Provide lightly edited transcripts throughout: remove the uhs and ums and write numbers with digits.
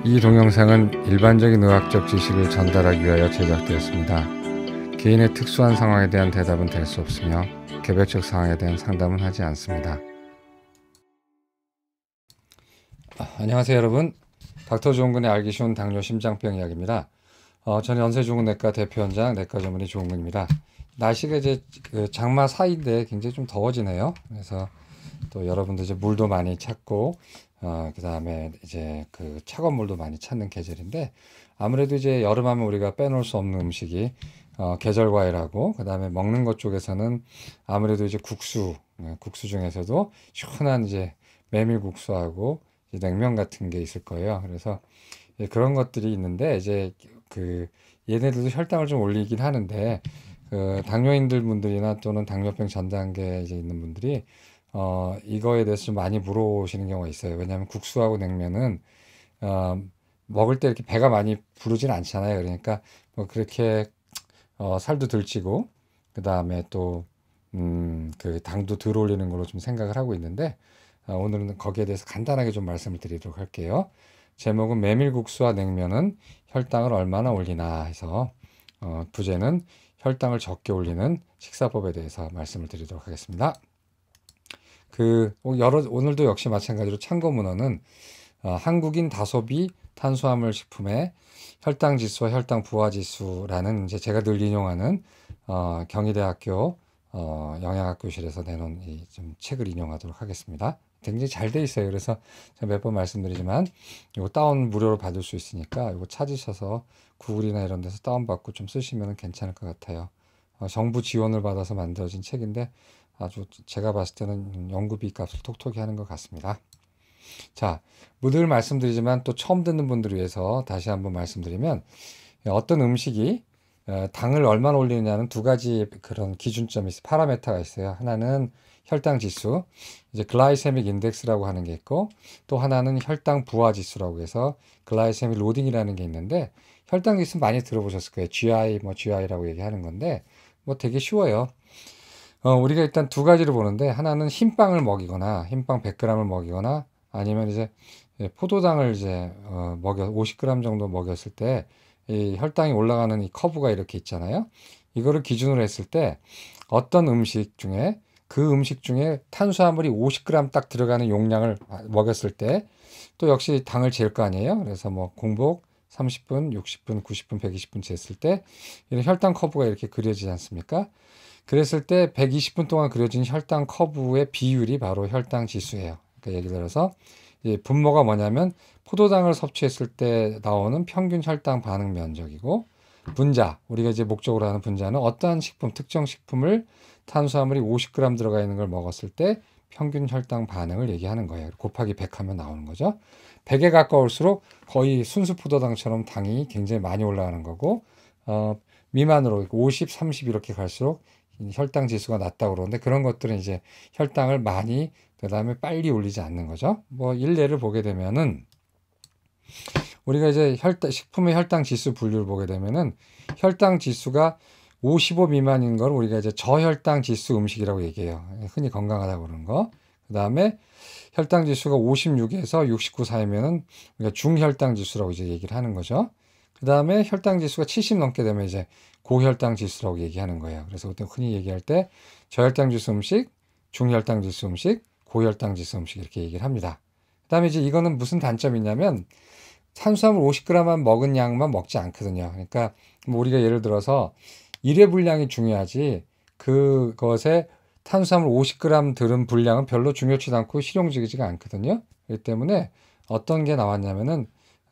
이 동영상은 일반적인 의학적 지식을 전달하기 위하여 제작되었습니다. 개인의 특수한 상황에 대한 대답은 될 수 없으며 개별적 상황에 대한 상담은 하지 않습니다. 안녕하세요 여러분. 닥터 조은근의 알기 쉬운 당뇨 심장병 이야기입니다. 저는 연세종근내과 대표원장 내과 전문의 조은근입니다. 날씨가 이제 장마 사이인데 굉장히 좀 더워지네요. 그래서 또 여러분들 이제 물도 많이 찾고 그 다음에 이제 그 차가운 물도 많이 찾는 계절인데, 아무래도 이제 여름하면 우리가 빼놓을 수 없는 음식이 계절 과일하고, 그 다음에 먹는 것 쪽에서는 아무래도 이제 국수 중에서도 시원한 이제 메밀국수하고 이제 냉면 같은 게 있을 거예요. 그래서 그런 것들이 있는데, 이제 그 얘네들도 혈당을 좀 올리긴 하는데, 그 당뇨인들 분들이나 또는 당뇨병 전 단계에 이제 있는 분들이 이거에 대해서 좀 많이 물어보시는 경우가 있어요. 왜냐하면 국수하고 냉면은 어, 먹을 때 이렇게 배가 많이 부르진 않잖아요. 그러니까 뭐 그렇게 살도 덜 찌고, 그 다음에 또 그 당도 덜 올리는 걸로 좀 생각을 하고 있는데, 오늘은 거기에 대해서 간단하게 좀 말씀을 드리도록 할게요. 제목은 메밀국수와 냉면은 혈당을 얼마나 올리나 해서, 부제는 혈당을 적게 올리는 식사법에 대해서 말씀을 드리도록 하겠습니다. 오늘도 역시 마찬가지로 참고 문헌은 한국인 다소비 탄수화물 식품의 혈당 지수와 혈당 부하 지수라는, 이제 제가 늘 인용하는 경희대학교 영양학교실에서 내놓은 좀 책을 인용하도록 하겠습니다. 굉장히 잘 돼 있어요. 그래서 제가 몇 번 말씀드리지만 이거 다운 무료로 받을 수 있으니까 이거 찾으셔서 구글이나 이런 데서 다운받고 좀 쓰시면 괜찮을 것 같아요. 정부 지원을 받아서 만들어진 책인데 아주 제가 봤을 때는 연구비 값을 톡톡히 하는 것 같습니다. 자, 늘 말씀드리지만 또 처음 듣는 분들을 위해서 다시 한번 말씀드리면, 어떤 음식이 당을 얼마나 올리느냐는 두 가지 그런 기준점이 있어요. 파라메타가 있어요. 하나는 혈당 지수, 이제 글라이세믹 인덱스라고 하는 게 있고, 또 하나는 혈당 부하 지수라고 해서 글라이세믹 로딩이라는 게 있는데, 혈당 지수 많이 들어보셨을 거예요. GI라고 얘기하는 건데, 뭐 되게 쉬워요. 우리가 일단 두 가지를 보는데, 하나는 흰빵을 먹이거나 흰빵 100g을 먹이거나, 아니면 이제 포도당을 이제 50g 정도 먹였을 때 이 혈당이 올라가는 이 커브가 이렇게 있잖아요. 이거를 기준으로 했을 때 어떤 음식 중에, 그 음식 중에 탄수화물이 50g 딱 들어가는 용량을 먹였을 때 또 역시 당을 잴 거 아니에요. 그래서 뭐 공복 30분, 60분, 90분, 120분 쟀을 때 이런 혈당 커브가 이렇게 그려지지 않습니까? 그랬을 때 120분 동안 그려진 혈당 커브의 비율이 바로 혈당 지수예요. 그러니까 예를 들어서 분모가 뭐냐면 포도당을 섭취했을 때 나오는 평균 혈당 반응 면적이고, 분자, 우리가 이제 목적으로 하는 분자는 어떠한 식품, 특정 식품을 탄수화물이 50g 들어가 있는 걸 먹었을 때 평균 혈당 반응을 얘기하는 거예요. 곱하기 100 하면 나오는 거죠. 100에 가까울수록 거의 순수 포도당처럼 당이 굉장히 많이 올라가는 거고, 미만으로 50, 30 이렇게 갈수록 혈당 지수가 낮다고 그러는데, 그런 것들은 이제 혈당을 많이, 그 다음에 빨리 올리지 않는 거죠. 뭐 일례를 보게 되면은, 우리가 이제 식품의 혈당 지수 분류를 보게 되면은, 혈당 지수가 55 미만인 걸 우리가 이제 저혈당 지수 음식이라고 얘기해요. 흔히 건강하다고 그러는 거. 그 다음에 혈당 지수가 56에서 69 사이면은 우리가 중혈당 지수라고 이제 얘기를 하는 거죠. 그 다음에 혈당 지수가 70 넘게 되면 이제 고혈당 지수라고 얘기하는 거예요. 그래서 그때 흔히 얘기할 때 저혈당 지수 음식, 중혈당 지수 음식, 고혈당 지수 음식 이렇게 얘기를 합니다. 그 다음에 이제 이거는 무슨 단점이 있냐면, 탄수화물 50g만 먹은 양만 먹지 않거든요. 그러니까 뭐 우리가 예를 들어서 일회 분량이 중요하지, 그것에 탄수화물 50g 들은 분량은 별로 중요치도 않고 실용적이지가 않거든요. 그렇기 때문에 어떤 게 나왔냐면은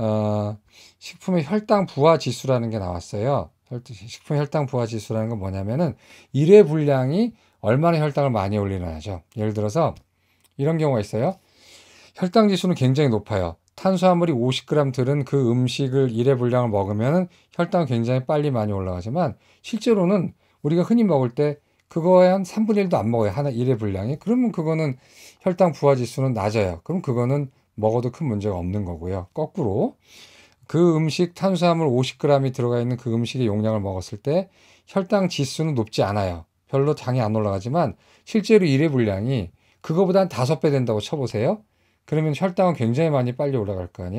식품의 혈당 부하 지수라는 게 나왔어요. 식품 혈당 부하 지수라는 건 뭐냐면은 일회 분량이 얼마나 혈당을 많이 올리느냐죠. 예를 들어서 이런 경우가 있어요. 혈당 지수는 굉장히 높아요. 탄수화물이 50g 들은 그 음식을 일회 분량을 먹으면 혈당이 굉장히 빨리 많이 올라가지만, 실제로는 우리가 흔히 먹을 때 그거에 한 3분의 1도 안 먹어요. 하나 일회 분량이. 그러면 그거는 혈당 부하 지수는 낮아요. 그럼 그거는 먹어도 큰 문제가 없는 거고요. 거꾸로 그 음식 탄수화물 50g이 들어가 있는 그 음식의 용량을 먹었을 때 혈당 지수는 높지 않아요. 별로 당이 안 올라가지만 실제로 일회 분량이 그거보다 한 5배 된다고 쳐보세요. 그러면 혈당은 굉장히 많이 빨리 올라갈 거 아니에요.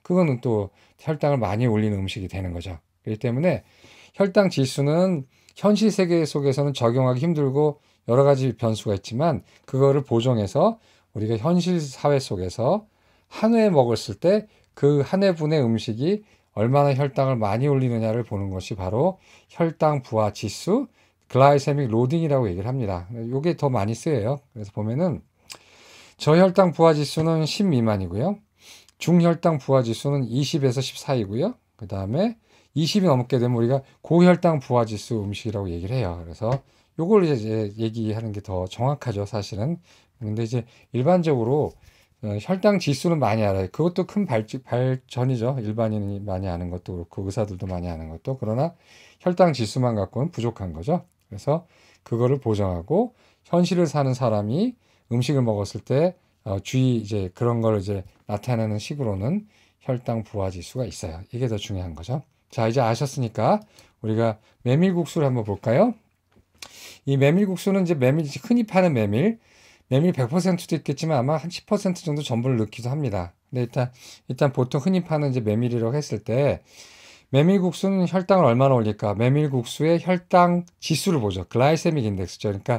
그거는 또 혈당을 많이 올리는 음식이 되는 거죠. 그렇기 때문에 혈당 지수는 현실 세계 속에서는 적용하기 힘들고 여러 가지 변수가 있지만 그거를 보정해서 우리가 현실 사회 속에서 한 회 먹었을 때 그 한 회분의 음식이 얼마나 혈당을 많이 올리느냐를 보는 것이 바로 혈당 부하 지수, 글라이세믹 로딩이라고 얘기를 합니다. 이게 더 많이 쓰여요. 그래서 보면은 저혈당 부하 지수는 10 미만이고요. 중혈당 부하 지수는 20에서 14이고요. 그 다음에 20이 넘게 되면 우리가 고혈당 부하 지수 음식이라고 얘기를 해요. 그래서 요걸 이제 얘기하는 게 더 정확하죠, 사실은. 근데 이제 일반적으로 혈당 지수는 많이 알아요. 그것도 큰 발전이죠. 일반인이 많이 아는 것도 그렇고 의사들도 많이 아는 것도. 그러나 혈당 지수만 갖고는 부족한 거죠. 그래서 그거를 보정하고 현실을 사는 사람이 음식을 먹었을 때 주의 이제 그런 걸 이제 나타내는 식으로는 혈당 부하 지수가 있어요. 이게 더 중요한 거죠. 자, 이제 아셨으니까 우리가 메밀국수를 한번 볼까요? 이 메밀국수는 이제 흔히 파는 메밀 100%도 있겠지만 아마 한 10% 정도 전분을 넣기도 합니다. 근데 일단 보통 흔히 파는 이제 메밀이라고 했을 때 메밀국수는 혈당을 얼마나 올릴까? 메밀국수의 혈당 지수를 보죠. 글라이세믹 인덱스죠. 그러니까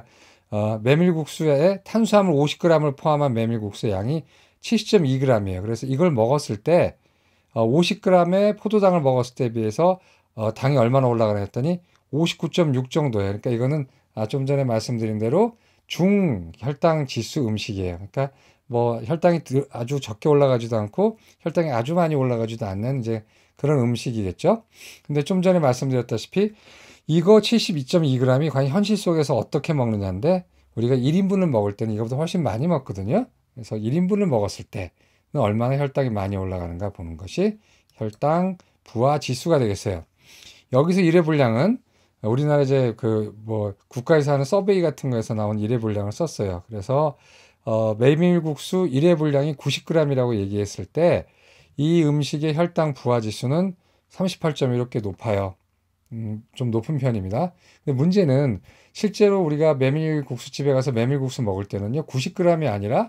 메밀국수에 탄수화물 50g을 포함한 메밀국수의 양이 70.2g이에요. 그래서 이걸 먹었을 때 50g의 포도당을 먹었을 때에 비해서 당이 얼마나 올라가나 했더니 59.6 정도예요. 그러니까 이거는 좀 전에 말씀드린 대로 중혈당 지수 음식이에요. 그러니까 뭐 혈당이 아주 적게 올라가지도 않고 혈당이 아주 많이 올라가지도 않는 이제 그런 음식이겠죠. 근데 좀 전에 말씀드렸다시피 이거 72.2g이 과연 현실 속에서 어떻게 먹느냐인데 우리가 1인분을 먹을 때는 이거보다 훨씬 많이 먹거든요. 그래서 1인분을 먹었을 때는 얼마나 혈당이 많이 올라가는가 보는 것이 혈당 부하 지수가 되겠어요. 여기서 일회 분량은 우리나라 이제 그 뭐 국가에서 하는 서베이 같은 거에서 나온 일회 분량을 썼어요. 그래서 메밀국수 일회 분량이 90g이라고 얘기했을 때 이 음식의 혈당 부하 지수는 38점 이렇게 높아요. 좀 높은 편입니다. 근데 문제는 실제로 우리가 메밀국수집에 가서 메밀국수 먹을 때는요, 90g이 아니라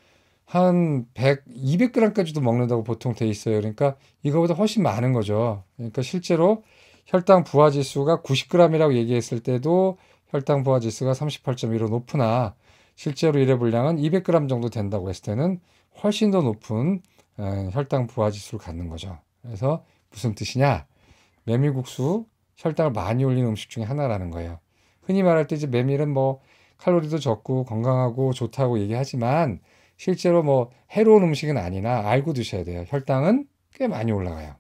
한 200g까지도 먹는다고 보통 돼 있어요. 그러니까 이거보다 훨씬 많은 거죠. 그러니까 실제로 혈당 부하 지수가 90g이라고 얘기했을 때도 혈당 부하 지수가 38.1로 높으나 실제로 일회 분량은 200g 정도 된다고 했을 때는 훨씬 더 높은 혈당 부하 지수를 갖는 거죠. 그래서 무슨 뜻이냐? 메밀국수 혈당을 많이 올리는 음식 중에 하나라는 거예요. 흔히 말할 때 이제 메밀은 뭐 칼로리도 적고 건강하고 좋다고 얘기하지만 실제로 뭐 해로운 음식은 아니나 알고 드셔야 돼요. 혈당은 꽤 많이 올라가요.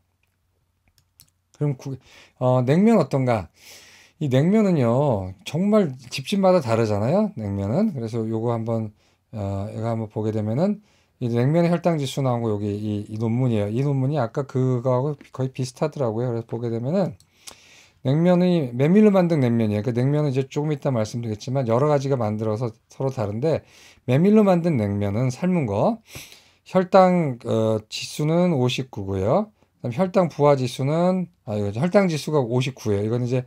그럼 냉면 어떤가? 이 냉면은요 정말 집집마다 다르잖아요. 냉면은 그래서 요거 한번 이거 한번 보게 되면은 이 냉면의 혈당 지수 나온 거 여기 이 논문이에요. 이 논문이 아까 그거하고 거의 비슷하더라고요. 그래서 보게 되면은 냉면이 메밀로 만든 냉면이에요. 그 냉면은 이제 조금 이따 말씀드리겠지만 여러 가지가 만들어서 서로 다른데 메밀로 만든 냉면은 삶은 거 혈당 지수는 59고요. 그다음 혈당 부하 지수는 이거 혈당 지수가 59예요. 이건 이제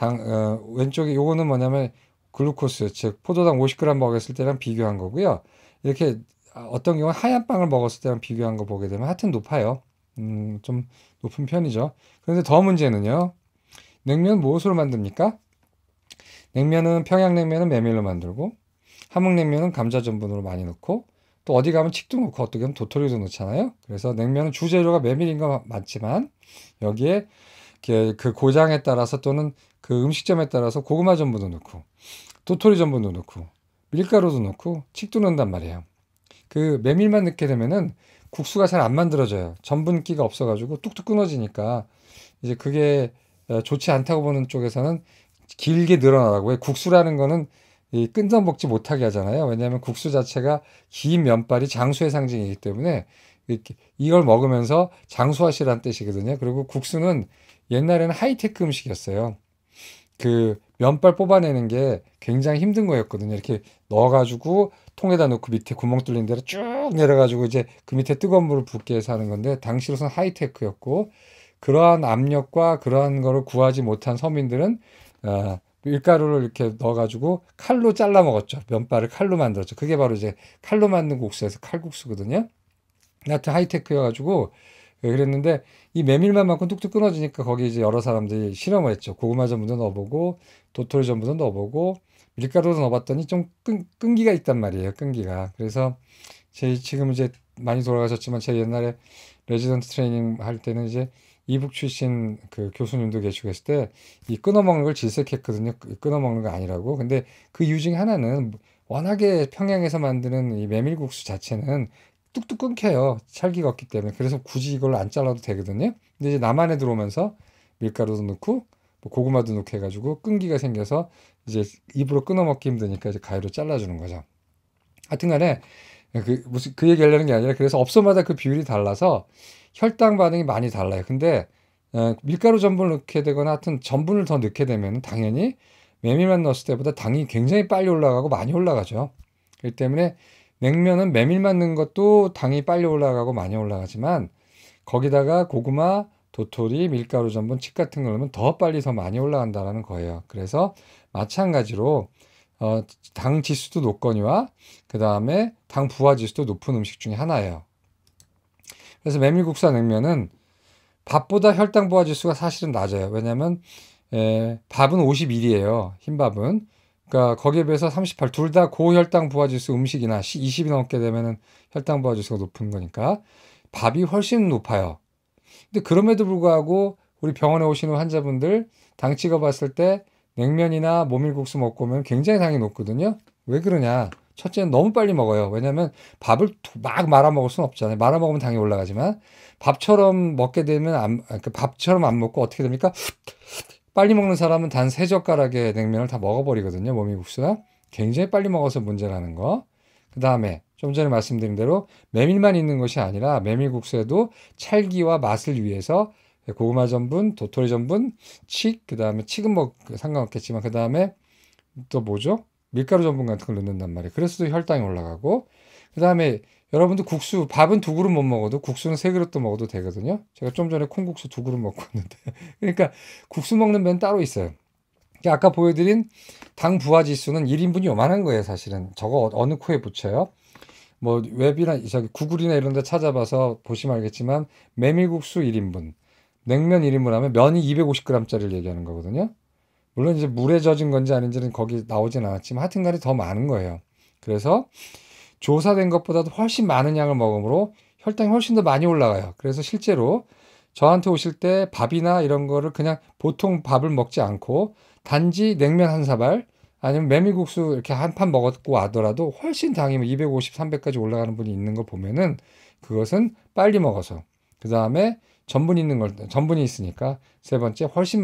왼쪽에 요거는 뭐냐면 글루코스 즉 포도당 50g 먹었을 때랑 비교한 거고요. 이렇게 어떤 경우는 하얀 빵을 먹었을 때랑 비교한 거 보게 되면 하여튼 높아요. 좀 높은 편이죠. 그런데 더 문제는요. 냉면 무엇으로 만듭니까? 냉면은 평양냉면은 메밀로 만들고 함흥냉면은 감자 전분으로 많이 넣고 또 어디 가면 칡도 넣고 어떻게 하면 도토리도 넣잖아요. 그래서 냉면은 주재료가 메밀인 거 맞지만 여기에 그 고장에 따라서 또는 그 음식점에 따라서 고구마 전분도 넣고 도토리 전분도 넣고 밀가루도 넣고 칡도 넣는단 말이에요. 그 메밀만 넣게 되면은 국수가 잘 안 만들어져요. 전분기가 없어가지고 뚝뚝 끊어지니까 이제 그게 좋지 않다고 보는 쪽에서는 길게 늘어나라고 해. 국수라는 거는 끊어 먹지 못하게 하잖아요. 왜냐하면 국수 자체가 긴 면발이 장수의 상징이기 때문에 이걸 먹으면서 장수하시라는 뜻이거든요. 그리고 국수는 옛날에는 하이테크 음식이었어요. 그 면발 뽑아내는 게 굉장히 힘든 거였거든요. 이렇게 넣어가지고 통에다 넣고 밑에 구멍 뚫린 데로 쭉 내려가지고 이제 그 밑에 뜨거운 물을 붓게 해서 하는 건데 당시로선 하이테크였고 그러한 압력과 그러한 거를 구하지 못한 서민들은 밀가루를 이렇게 넣어가지고 칼로 잘라 먹었죠. 면발을 칼로 만들었죠. 그게 바로 이제 칼로 만든 국수에서 칼국수거든요. 하여튼 하이테크여가지고 그랬는데 이 메밀맛만큼 뚝뚝 끊어지니까 거기 이제 여러 사람들이 실험을 했죠. 고구마 전분도 넣어보고 도토리 전분도 넣어보고 밀가루도 넣어봤더니 좀 끈기가 있단 말이에요. 끈기가. 그래서 제 지금 이제 많이 돌아가셨지만 제 옛날에 레지던트 트레이닝 할 때는 이제 이북 출신 그 교수님도 계시고 했을 때 이 끊어 먹는 걸 질색했거든요. 끊어 먹는 거 아니라고. 근데 그 이유 중에 하나는 워낙에 평양에서 만드는 이 메밀국수 자체는 뚝뚝 끊겨요. 찰기가 없기 때문에. 그래서 굳이 이걸 안 잘라도 되거든요. 근데 이제 남한에 들어오면서 밀가루도 넣고 뭐 고구마도 넣고 해가지고 끈기가 생겨서 이제 입으로 끊어 먹기 힘드니까 이제 가위로 잘라주는 거죠. 하여튼간에 무슨 그 얘기 하려는 게 아니라 그래서 업소마다 그 비율이 달라서 혈당 반응이 많이 달라요. 근데 밀가루 전분을 넣게 되거나 하여튼 전분을 더 넣게 되면 당연히 메밀만 넣었을 때보다 당이 굉장히 빨리 올라가고 많이 올라가죠. 그렇기 때문에 냉면은 메밀만 넣은 것도 당이 빨리 올라가고 많이 올라가지만 거기다가 고구마, 도토리, 밀가루 전분, 칡 같은 걸 넣으면 더 빨리 더 많이 올라간다는 거예요. 그래서 마찬가지로 당 지수도 높거니와 그 다음에 당 부하 지수도 높은 음식 중에 하나예요. 그래서 메밀국수와 냉면은 밥보다 혈당 부하 지수가 사실은 낮아요. 왜냐하면 밥은 51이에요. 흰밥은. 그러니까 거기에 비해서 38. 둘 다 고혈당 부하 지수 음식이나 20이 넘게 되면은 혈당 부하 지수가 높은 거니까 밥이 훨씬 높아요. 근데 그럼에도 불구하고 우리 병원에 오시는 환자분들 당 찍어봤을 때 냉면이나 모밀국수 먹고 오면 굉장히 당이 높거든요. 왜 그러냐? 첫째는 너무 빨리 먹어요. 왜냐하면 밥을 막 말아 먹을 수는 없잖아요. 말아 먹으면 당이 올라가지만 밥처럼 먹게 되면 밥처럼 안 먹고 어떻게 됩니까? 빨리 먹는 사람은 단 3젓가락의 냉면을 다 먹어버리거든요. 모밀국수가. 굉장히 빨리 먹어서 문제라는 거. 그 다음에 좀 전에 말씀드린 대로 메밀만 있는 것이 아니라 메밀국수에도 찰기와 맛을 위해서 고구마 전분, 도토리 전분, 칡, 그 다음에 칡은 뭐 상관없겠지만 그 다음에 또 뭐죠? 밀가루 전분 같은 걸 넣는단 말이에요. 그래서 혈당이 올라가고 그 다음에 여러분도 국수, 밥은 2그릇 못 먹어도 국수는 3그릇도 먹어도 되거든요. 제가 좀 전에 콩국수 2그릇 먹고 왔는데 그러니까 국수 먹는 배는 따로 있어요. 아까 보여드린 당 부하 지수는 1인분이 요만한 거예요. 사실은 저거 어느 코에 붙여요? 뭐 웹이나 저기 구글이나 이런 데 찾아봐서 보시면 알겠지만 메밀국수 1인분, 냉면 1인분 하면 면이 250g짜리를 얘기하는 거거든요. 물론 이제 물에 젖은 건지 아닌지는 거기 나오진 않았지만 하여튼간에 더 많은 거예요. 그래서 조사된 것보다도 훨씬 많은 양을 먹으므로 혈당이 훨씬 더 많이 올라가요. 그래서 실제로 저한테 오실 때 밥이나 이런 거를 그냥 보통 밥을 먹지 않고 단지 냉면 한 사발 아니면 메밀국수 이렇게 한 판 먹었고 하더라도 훨씬 당이 250, 300까지 올라가는 분이 있는 거 보면은 그것은 빨리 먹어서 그 다음에 전분이 있으니까 세 번째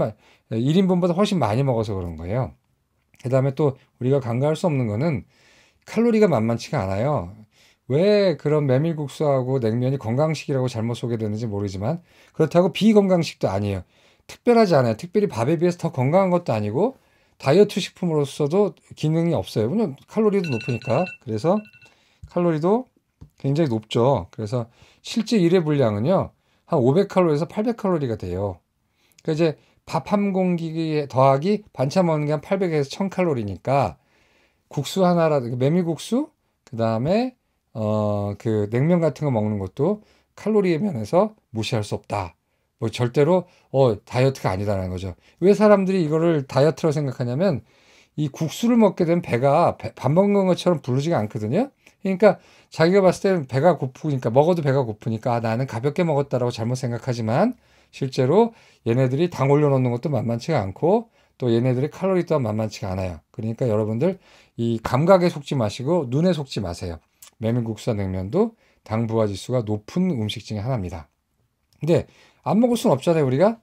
1인분보다 훨씬 많이 먹어서 그런 거예요. 그 다음에 또 우리가 간과할 수 없는 거는 칼로리가 만만치가 않아요. 왜 그런 메밀국수하고 냉면이 건강식이라고 잘못 소개되는지 모르지만 그렇다고 비건강식도 아니에요. 특별하지 않아요. 특별히 밥에 비해서 더 건강한 것도 아니고 다이어트 식품으로서도 기능이 없어요. 왜냐면 칼로리도 높으니까. 그래서 칼로리도 굉장히 높죠. 그래서 실제 일회 분량은요. 한 500칼로리에서 800칼로리가 돼요. 그러니까 이제 밥 한 공기 더하기 반찬 먹는 게 한 800에서 1000칼로리니까 국수 하나라도 메밀국수 그다음에 그 냉면 같은 거 먹는 것도 칼로리의 면에서 무시할 수 없다. 뭐 절대로 다이어트가 아니다라는 거죠. 왜 사람들이 이거를 다이어트로 생각하냐면 이 국수를 먹게 되면 배가 밥 먹는 것처럼 부르지가 않거든요. 그러니까 자기가 봤을 때는 배가 고프니까 먹어도 배가 고프니까 나는 가볍게 먹었다라고 잘못 생각하지만 실제로 얘네들이 당 올려놓는 것도 만만치가 않고 또 얘네들의 칼로리 또한 만만치가 않아요. 그러니까 여러분들 이 감각에 속지 마시고 눈에 속지 마세요. 메밀국수와 냉면도 당 부하 지수가 높은 음식 중에 하나입니다. 근데 안 먹을 수는 없잖아요, 우리가.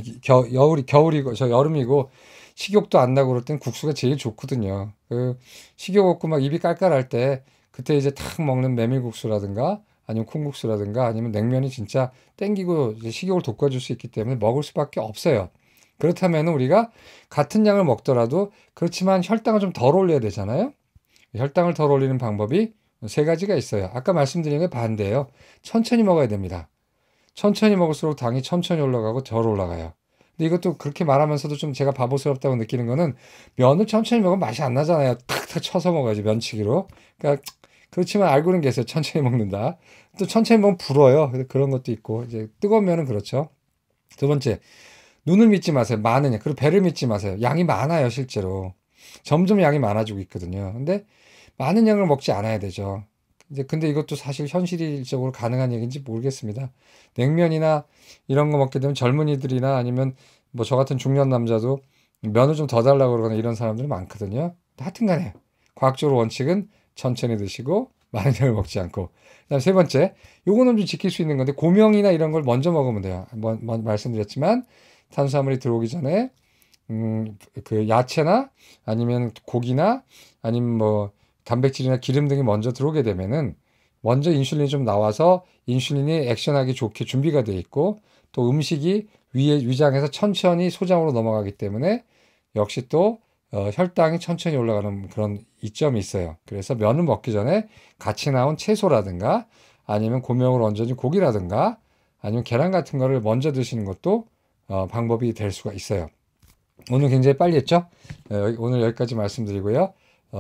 겨울이고 저 여름이고 식욕도 안 나고 그럴 땐 국수가 제일 좋거든요. 그 식욕 없고 막 입이 깔깔할 때 그때 이제 탁 먹는 메밀국수라든가 아니면 콩국수라든가 아니면 냉면이 진짜 땡기고 식욕을 돋궈줄 수 있기 때문에 먹을 수밖에 없어요. 그렇다면 우리가 같은 양을 먹더라도 그렇지만 혈당을 좀 덜 올려야 되잖아요. 혈당을 덜 올리는 방법이 3가지가 있어요. 아까 말씀드린 게 반대예요. 천천히 먹어야 됩니다. 천천히 먹을수록 당이 천천히 올라가고 덜 올라가요. 근데 이것도 그렇게 말하면서도 좀 제가 바보스럽다고 느끼는 거는 면을 천천히 먹으면 맛이 안 나잖아요. 탁탁 쳐서 먹어야지 면치기로. 그러니까 그렇지만 알고는 계세요. 천천히 먹는다. 또 천천히 먹으면 불어요. 그런 것도 있고 이제 뜨거운 면은 그렇죠. 두 번째, 눈을 믿지 마세요. 많으냐. 그리고 배를 믿지 마세요. 양이 많아요, 실제로. 점점 양이 많아지고 있거든요. 근데 많은 양을 먹지 않아야 되죠. 이제 근데 이것도 사실 현실적으로 가능한 얘기인지 모르겠습니다. 냉면이나 이런 거 먹게 되면 젊은이들이나 아니면 뭐 저 같은 중년 남자도 면을 좀 더 달라고 그러거나 이런 사람들이 많거든요. 하여튼 간에 과학적으로 원칙은 천천히 드시고 많은 양을 먹지 않고. 그다음 세 번째, 요거는 좀 지킬 수 있는 건데 고명이나 이런 걸 먼저 먹으면 돼요. 한번 말씀드렸지만 탄수화물이 들어오기 전에 그 야채나 아니면 고기나 아니면 뭐 단백질이나 기름 등이 먼저 들어오게 되면은 먼저 인슐린이 좀 나와서 인슐린이 액션하기 좋게 준비가 돼 있고 또 음식이 위장에서 천천히 소장으로 넘어가기 때문에 역시 또 혈당이 천천히 올라가는 그런 이점이 있어요. 그래서 면을 먹기 전에 같이 나온 채소라든가 아니면 고명을 얹어진 고기라든가 아니면 계란 같은 거를 먼저 드시는 것도 방법이 될 수가 있어요. 오늘 굉장히 빨리 했죠? 오늘 여기까지 말씀드리고요.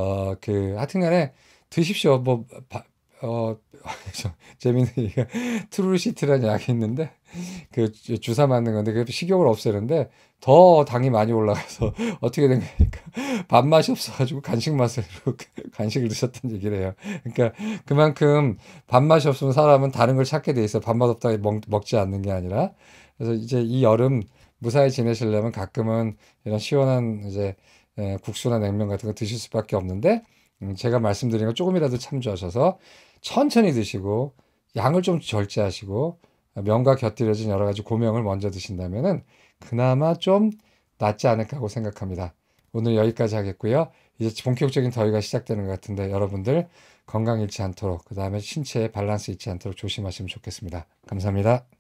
하여튼간에 드십시오. 어, 재밌는 얘기가 트루시트라는 약이 있는데 그 주사 맞는 건데 그 식욕을 없애는데 더 당이 많이 올라가서 어떻게 된 거니까 밥맛이 없어가지고 간식 맛으로 간식을 드셨던 얘기를 해요. 그러니까 그만큼 밥맛이 없으면 사람은 다른 걸 찾게 돼 있어. 밥맛 없다 먹지 않는 게 아니라. 그래서 이제 이 여름 무사히 지내시려면 가끔은 이런 시원한 이제 국수나 냉면 같은 거 드실 수밖에 없는데 제가 말씀드린 거 조금이라도 참조하셔서 천천히 드시고 양을 좀 절제하시고 면과 곁들여진 여러 가지 고명을 먼저 드신다면은 그나마 좀 낫지 않을까 하고 생각합니다. 오늘 여기까지 하겠고요. 이제 본격적인 더위가 시작되는 것 같은데 여러분들 건강 잃지 않도록 그 다음에 신체에 밸런스 잃지 않도록 조심하시면 좋겠습니다. 감사합니다.